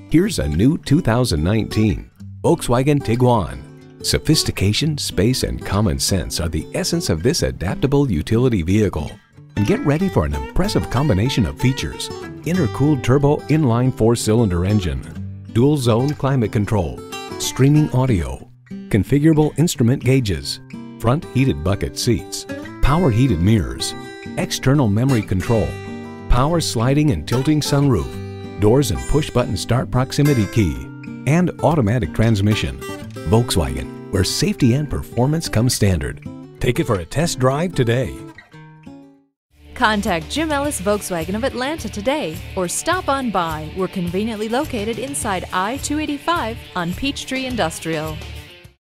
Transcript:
Here's a new 2019 Volkswagen Tiguan. Sophistication, space, and common sense are the essence of this adaptable utility vehicle. And get ready for an impressive combination of features: intercooled turbo inline 4-cylinder engine, dual zone climate control, streaming audio, configurable instrument gauges, front heated bucket seats, power heated mirrors, external memory control, power sliding and tilting sunroof, doors and push button start proximity key, and automatic transmission. Volkswagen, where safety and performance come standard. Take it for a test drive today. Contact IJim Ellis Volkswagen of Atlanta today or stop on by. We're conveniently located inside I-285 on Peachtree Industrial.